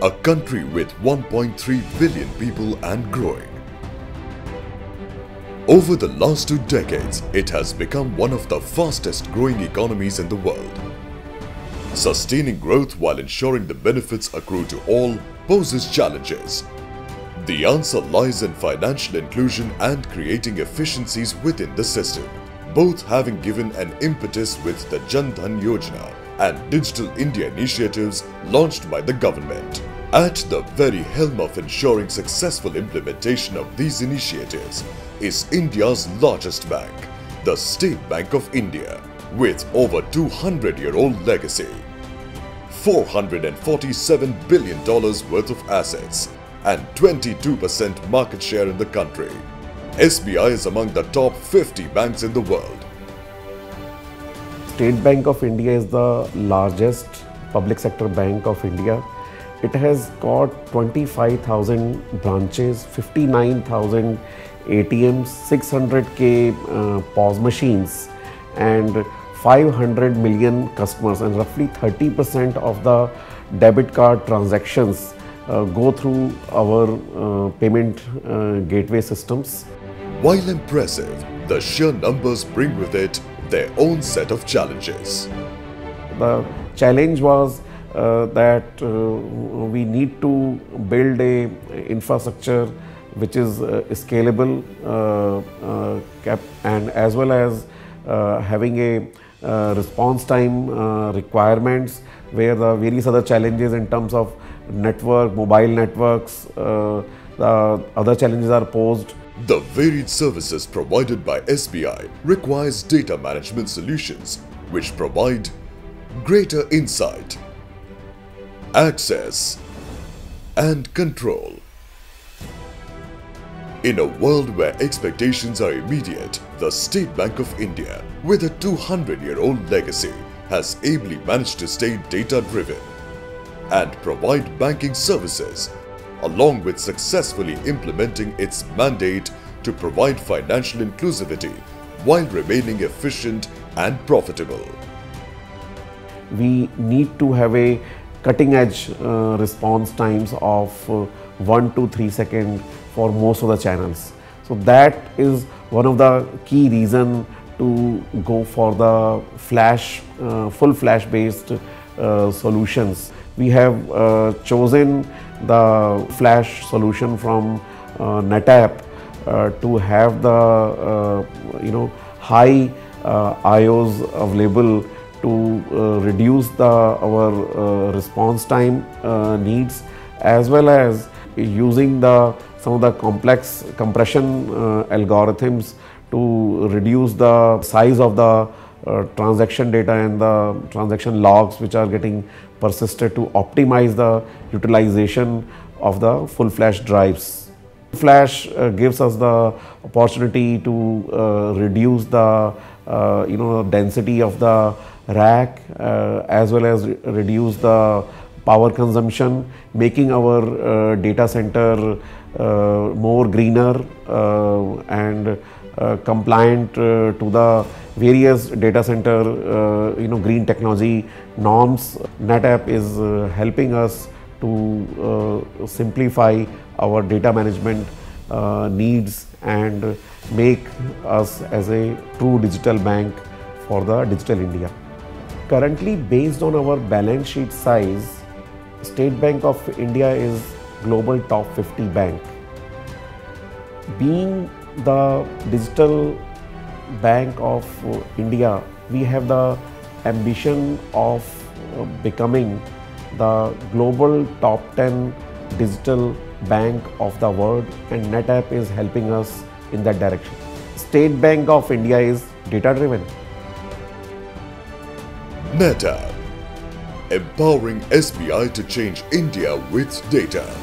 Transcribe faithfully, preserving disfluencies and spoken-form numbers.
a country with one point three billion people and growing. Over the last two decades, it has become one of the fastest growing economies in the world. Sustaining growth while ensuring the benefits accrue to all poses challenges. The answer lies in financial inclusion and creating efficiencies within the system, both having given an impetus with the Jan Dhan Yojana and Digital India initiatives launched by the government. At the very helm of ensuring successful implementation of these initiatives is India's largest bank, the State Bank of India, with over two hundred year old legacy, four hundred forty-seven billion dollars worth of assets and twenty-two percent market share in the country. S B I is among the top fifty banks in the world. State Bank of India is the largest public sector bank of India. It has got twenty-five thousand branches, fifty-nine thousand A T Ms, six hundred K uh, P O S machines and five hundred million customers, and roughly thirty percent of the debit card transactions uh, go through our uh, payment uh, gateway systems. While impressive, the sheer numbers bring with it their own set of challenges. The challenge was uh, that uh, we need to build a infrastructure which is uh, scalable uh, uh, cap and as well as uh, having a uh, response time uh, requirements, where the various other challenges in terms of network, mobile networks, uh, the other challenges are posed. The varied services provided by S B I requires data management solutions which provide greater insight, access and control. In a world where expectations are immediate, the State Bank of India, with a two hundred year old legacy, has ably managed to stay data-driven and provide banking services, along with successfully implementing its mandate to provide financial inclusivity while remaining efficient and profitable. We need to have a cutting-edge uh, response times of uh, one to three seconds for most of the channels. So that is one of the key reasons to go for the flash, uh, full flash based uh, solutions. We have uh, chosen the flash solution from uh, NetApp uh, to have the uh, you know high uh, I Os available to uh, reduce the our uh, response time uh, needs, as well as using the some of the complex compression uh, algorithms to reduce the size of the uh, transaction data and the transaction logs which are getting persisted, to optimize the utilization of the full flash drives. Flash uh, gives us the opportunity to uh, reduce the uh, you know density of the rack uh, as well as re reduce the power consumption, making our uh, data center uh, more greener uh, and uh, compliant uh, to the various data center uh, you know green technology norms. NetApp is uh, helping us to uh, simplify our data management uh, needs and make us as a true digital bank for the digital India. Currently, based on our balance sheet size, State Bank of India is global top fifty bank. Being the digital bank of India, we have the ambition of becoming the global top ten digital bank of the world, and NetApp is helping us in that direction. State Bank of India is data driven. NetApp, empowering S B I to change India with data.